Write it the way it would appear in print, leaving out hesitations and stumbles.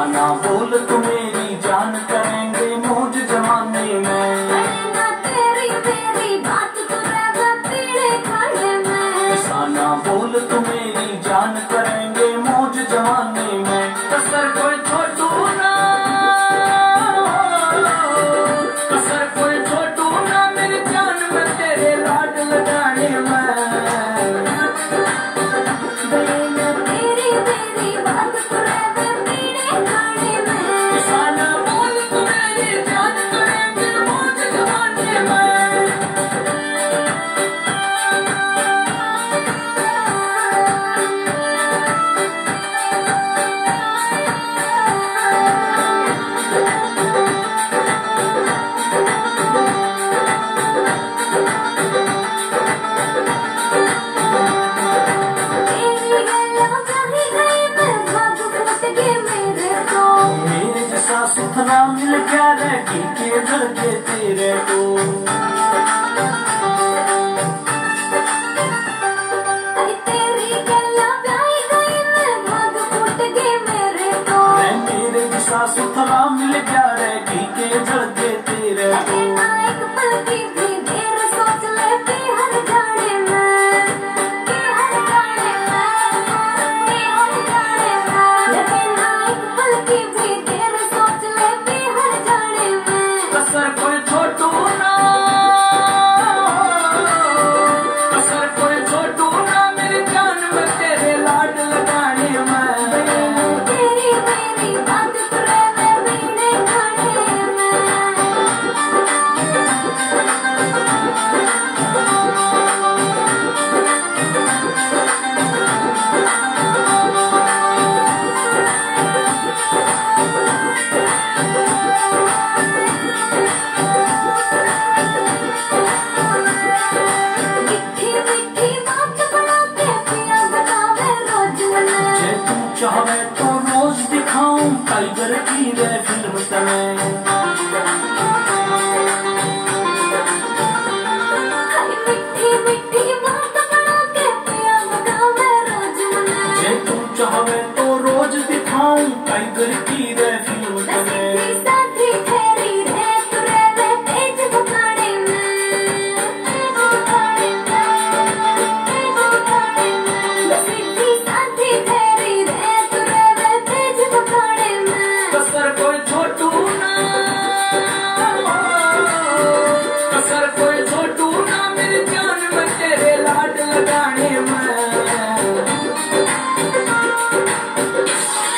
साना बोल तू मेरी जान करेंगे मौज जमाने में। तेरी तेरी बात तो रहना पीड़े खाने में। साना बोल तू मेरी जान करेंगे मौज जमाने में। कसर कोई छोटू ना, कसर कोई छोटू ना मेरी जान में तेरे लाड लगाने में। सुथरा मिल गया रखी के धड़के तेरे को। तेरी गल्ला प्याई गई मैं भाग फूट गए मेरे को। मेरे जैसा सुथरा मिल गया रखी के धड़के तेरे को। एक पल की भी देर सोच ले हर जाने में, हर जाने में, हर जाने में। लेकिन एक पल की भी देर सोच ले हर जाने में। कसर कोई छोटू ना, कसर कोई छोटू ना मेरी जान में तेरे लाड लगाने में। तेरी मेरी बात रहने पीने खाने में। चाहे तो रोज दिखाऊं टाइगर की रे फिल्म तने। मिठी मिठी बात बना के पिया बतावे रोज मने। जे तू चाहे तो रोज दिखाऊं टाइगर की रे फिल्म तने। साथी तेरी रे तू रे तेज बुखारे में, तेज बुखारे में, तेज बुखारे में। सिद्धि साथी तेरी रे तू रे तेज बुखारे में। कसर कोई छोटू ना, कसर कोई छोटू ना मेरी जान में तेरे लाड लगाने में।